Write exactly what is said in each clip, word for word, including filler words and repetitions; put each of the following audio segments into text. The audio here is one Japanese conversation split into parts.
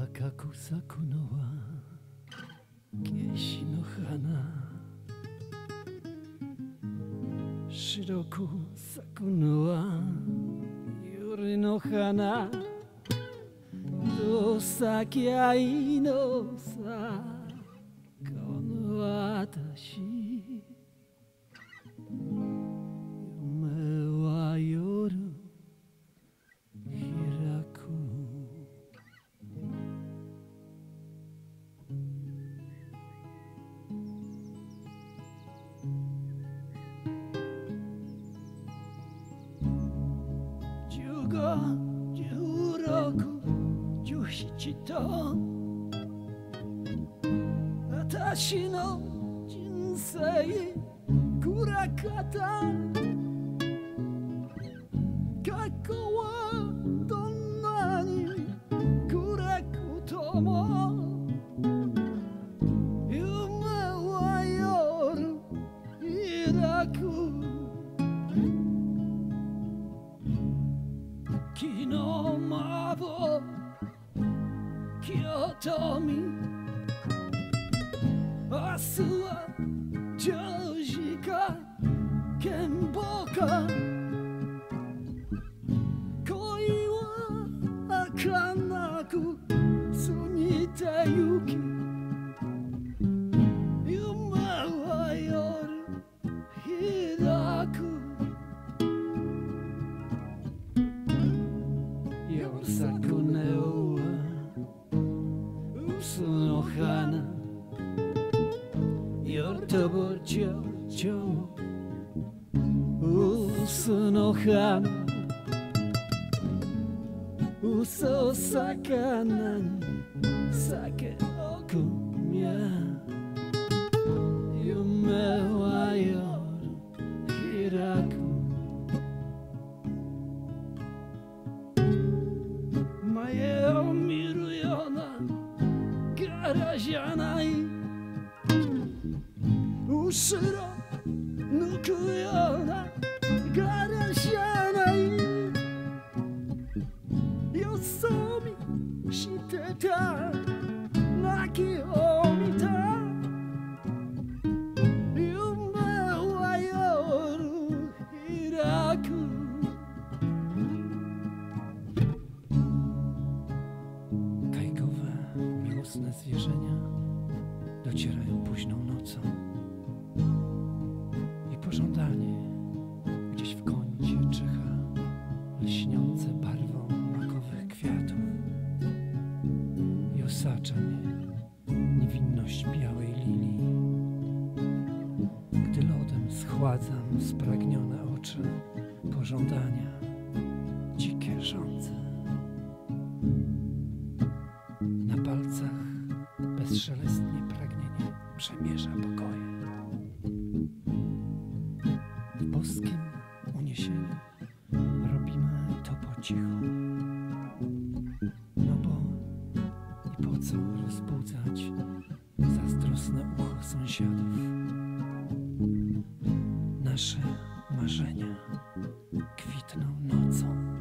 赤く咲くのはケシの花、白く咲くのはユリの花。どう咲きゃいいのさこの私。夢は夜開く。じゅうご、じゅうろく、じゅうななと私の人生暗かった。過去はどんなに暗くとも夢は夜開く。昨日まぼ京都み明日はジョージか剣謀か。恋は儚く過ぎてゆき夢は夜開く。夜咲くネオは嘘の花。夜飛ぶ蝶々嘘の花。嘘魚に酒を汲みゃ夢は夜開く。前を見るような柄じゃない。後ろ抜くような柄じゃない。よそ見してた泣きを見た。夢は夜開く。Kajkowe, miłosne zwierzenia docierają późną nocą i pożądanie gdzieś w kącie czyha lśniące barwą makowych kwiatów i osacza mnie niewinność białej lilii. Gdy lodem schładzam spragnione oczy pożądania dzikie żądze. Na palcach bezszelestnie pragnienie przemierza pokoje. W boskim uniesieniu robimy to po cichu. No bo i po co rozbudzać zazdrosne ucho sąsiadów? Nasze marzenia kwitną nocą.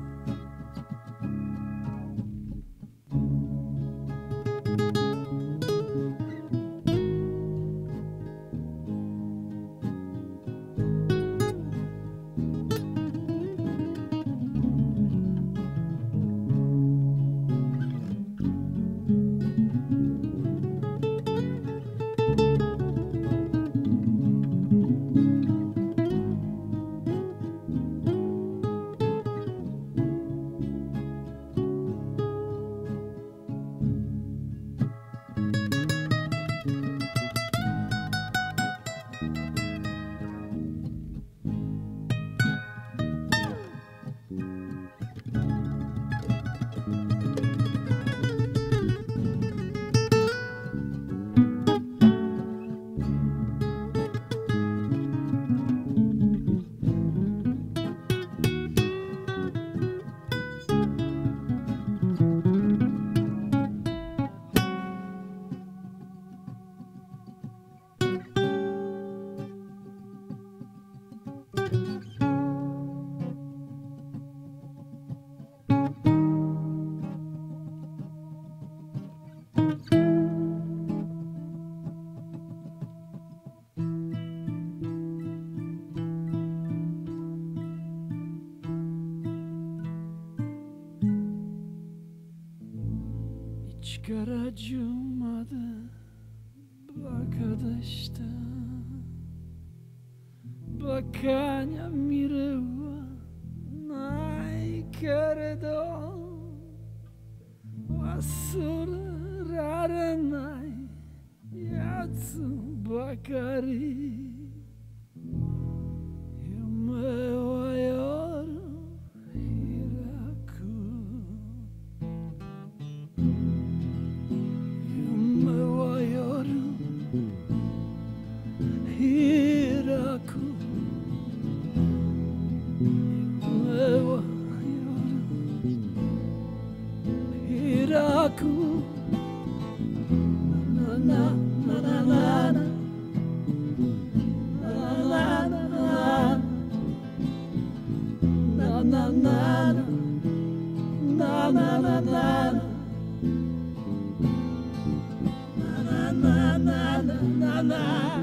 ちからじゅうまでバカでした。バカにゃ見れはないけれど忘れられないやつばかり。夢は夜開く、夢は夜開く、夢は夜開く。ななななななNa na na na na na na na na na na na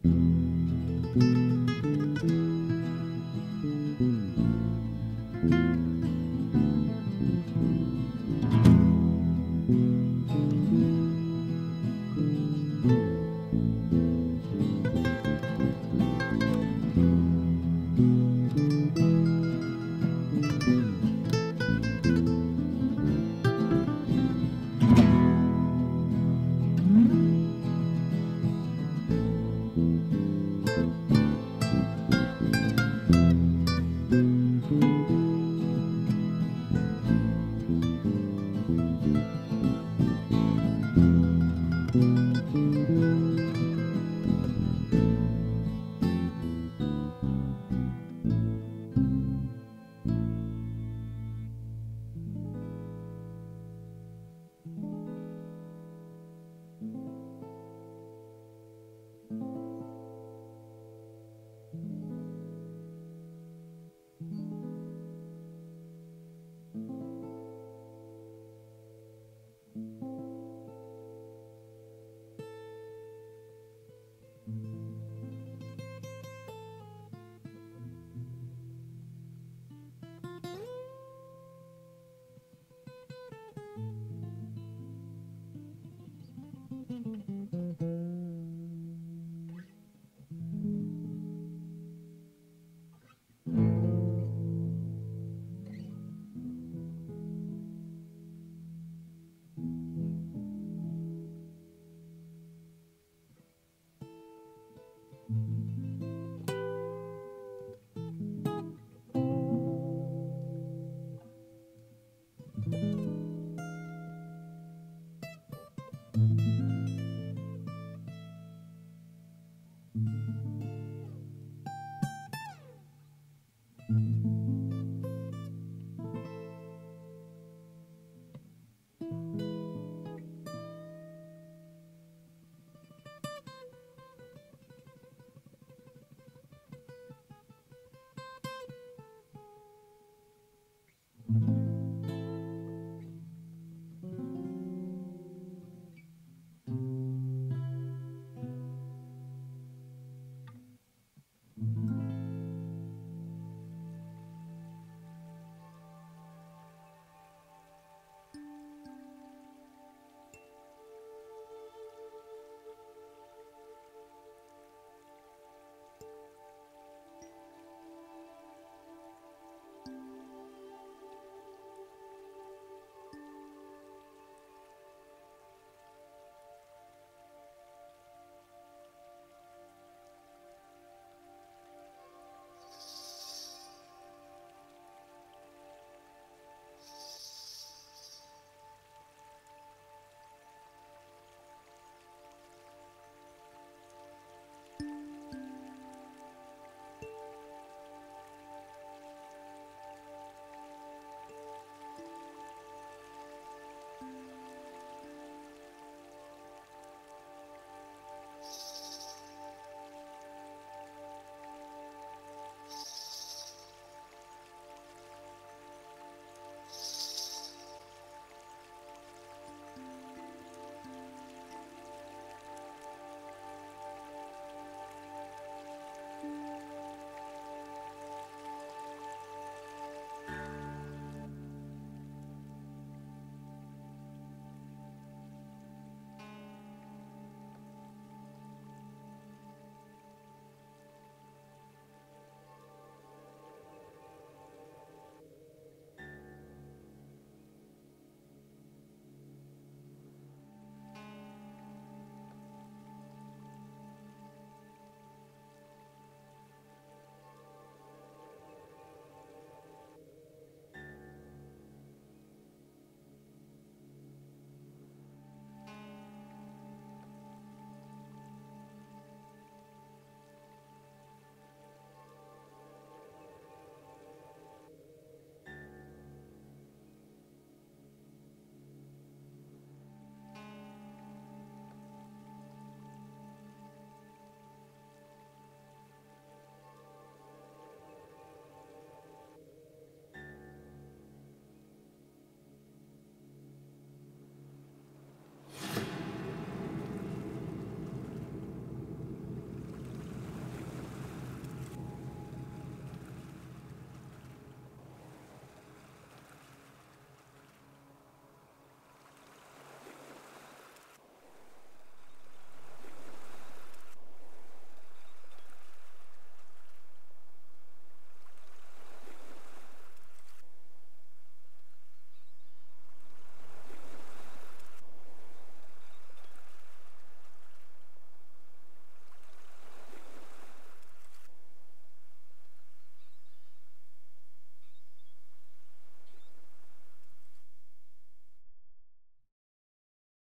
Thank you.